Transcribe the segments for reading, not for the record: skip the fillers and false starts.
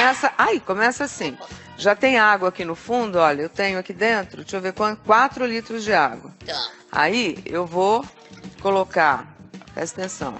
começa assim. Já tem água aqui no fundo, olha, eu tenho aqui dentro, deixa eu ver quanto, 4 litros de água. Tá. Aí eu vou colocar, presta atenção.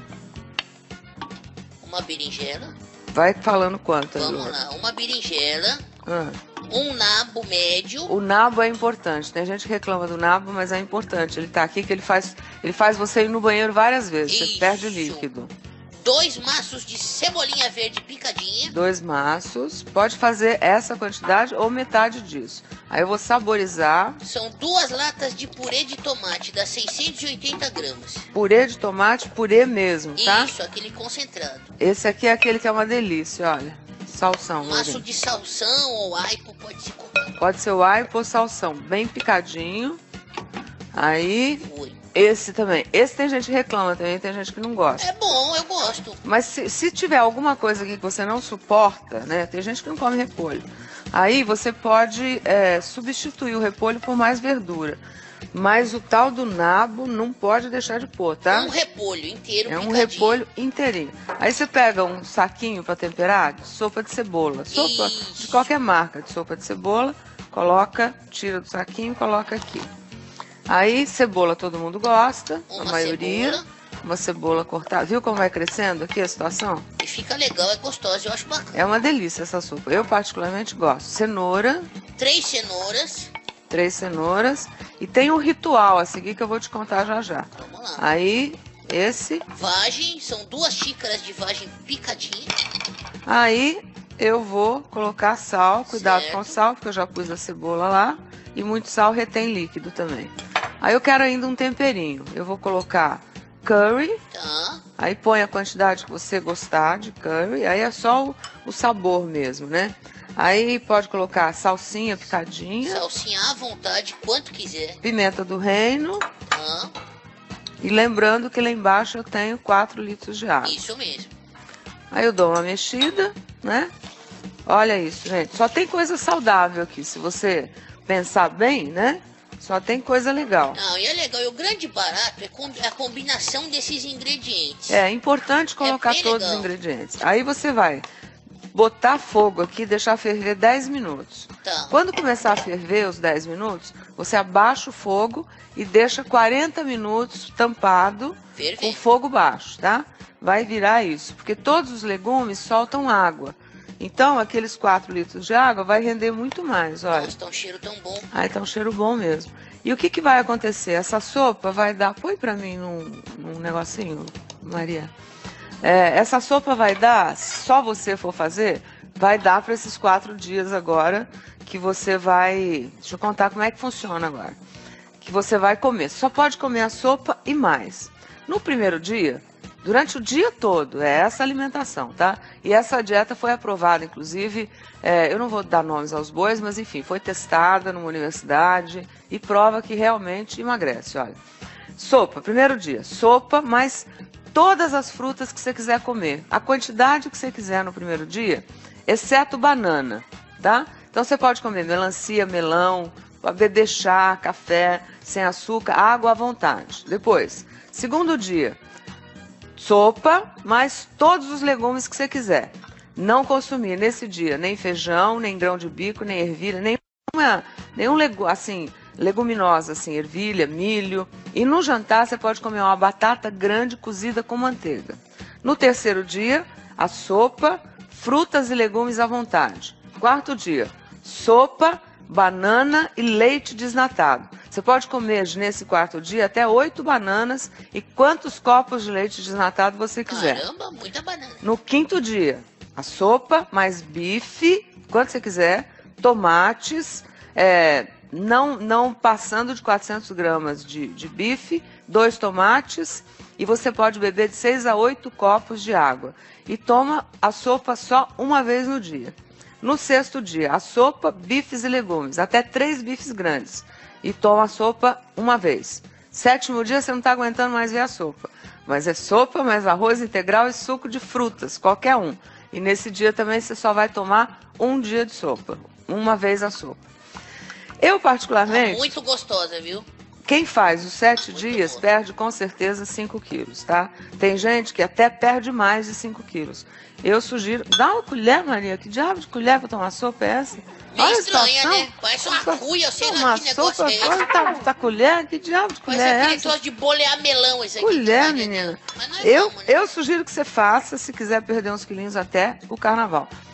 Uma berinjela. Vai falando quanto. Vamos lá, uma berinjela. Ah. Um nabo médio. O nabo é importante. Tem gente que reclama do nabo, mas é importante. Ele tá aqui que ele faz você ir no banheiro várias vezes. Isso. Você perde líquido. 2 maços de cebolinha verde picadinha. 2 maços. Pode fazer essa quantidade ou metade disso. Aí eu vou saborizar. São 2 latas de purê de tomate, dá 680 gramas. Purê de tomate, purê mesmo, tá? Isso, aquele concentrado. Esse aqui é aquele que é uma delícia, olha. Salsão. Maço de salsão ou aipo, pode ser qualquer. Pode ser o aipo ou salsão. Bem picadinho. Aí... Foi. Esse também. Esse tem gente que reclama também, tem gente que não gosta. É bom, eu gosto. Mas se tiver alguma coisa aqui que você não suporta, né? Tem gente que não come repolho. Aí você pode substituir o repolho por mais verdura. Mas o tal do nabo não pode deixar de pôr, tá? Um repolho inteiro É um picadinho. repolho inteirinho. Aí você pega um saquinho para temperar, de sopa de cebola. Sopa Isso. de qualquer marca de sopa de cebola. Coloca, tira do saquinho e coloca aqui. Aí, cebola todo mundo gosta, a maioria. Cebola. Uma cebola cortada. Viu como vai crescendo aqui a situação? E fica legal, é gostoso, eu acho bacana. É uma delícia essa sopa. Eu particularmente gosto. Cenoura. 3 cenouras. 3 cenouras. E tem um ritual a seguir que eu vou te contar já já. Vamos lá. Aí, esse. Vagem, são 2 xícaras de vagem picadinha. Aí, eu vou colocar sal. Cuidado Certo. com o sal, porque eu já pus a cebola lá. E muito sal retém líquido também. Aí eu quero ainda um temperinho. Eu vou colocar curry. Tá. Aí põe a quantidade que você gostar de curry. Aí é só o sabor mesmo, né? Aí pode colocar salsinha picadinha. Salsinha à vontade, quanto quiser. Pimenta do reino. Tá. E lembrando que lá embaixo eu tenho 4 litros de água. Isso mesmo. Aí eu dou uma mexida, né? Olha isso, gente. Só tem coisa saudável aqui. Se você pensar bem, né? Só tem coisa legal. Não, e é legal. E o grande barato é a combinação desses ingredientes. É importante colocar bem todos legal. os ingredientes. Aí você vai botar fogo aqui e deixar ferver 10 minutos. Tá. Quando começar a ferver os 10 minutos, você abaixa o fogo e deixa 40 minutos tampado Ferver. com fogo baixo, tá? Vai virar isso, porque todos os legumes soltam água. Então, aqueles 4 litros de água vai render muito mais, olha. Nossa, tá um cheiro tão bom. Aí tá um cheiro bom mesmo. E o que que vai acontecer? Essa sopa vai dar... Põe pra mim num negocinho, Maria. Essa sopa vai dar, só você for fazer, vai dar para esses 4 dias agora que você vai... Deixa eu contar como é que funciona agora. Que você vai comer. Só pode comer a sopa e mais. No primeiro dia... Durante o dia todo, é essa alimentação, tá? E essa dieta foi aprovada, inclusive, eu não vou dar nomes aos bois, mas enfim, foi testada numa universidade e prova que realmente emagrece, olha. Sopa, primeiro dia, sopa, mas todas as frutas que você quiser comer, a quantidade que você quiser no primeiro dia, exceto banana, tá? Então você pode comer melancia, melão, beber chá, café, sem açúcar, água à vontade. Depois, segundo dia... Sopa, mais todos os legumes que você quiser. Não consumir nesse dia nem feijão, nem grão de bico, nem ervilha, nenhum leguminosa, assim, ervilha, milho. E no jantar você pode comer uma batata grande cozida com manteiga. No terceiro dia, a sopa, frutas e legumes à vontade. Quarto dia, sopa, banana e leite desnatado. Você pode comer nesse quarto dia até 8 bananas e quantos copos de leite desnatado você quiser. Caramba, muita banana. No quinto dia, a sopa, mais bife, quanto você quiser, tomates, não passando de 400 gramas de bife, 2 tomates e você pode beber de 6 a 8 copos de água. E toma a sopa só uma vez no dia. No sexto dia, a sopa, bifes e legumes, até 3 bifes grandes. E toma a sopa uma vez. Sétimo dia, você não está aguentando mais ver a sopa. Mas é sopa, mais arroz integral e suco de frutas, qualquer um. E nesse dia também você só vai tomar um dia de sopa. Uma vez a sopa. Eu, particularmente... Muito gostosa, viu? Quem faz os 7 dias perde com certeza 5 quilos, tá? Tem gente que até perde mais de 5 quilos. Eu sugiro... Dá uma colher, Maria. Que diabo de colher pra tomar sopa é essa? Meio estranha, né? Parece uma cuia, eu sei lá que negócio é esse. Tá colher? Que diabo de colher é essa? Parece aquele troço de bolear melão esse aqui. Colher, menina. Mas nós Eu vamos, né? sugiro que você faça, se quiser perder uns quilinhos até o carnaval.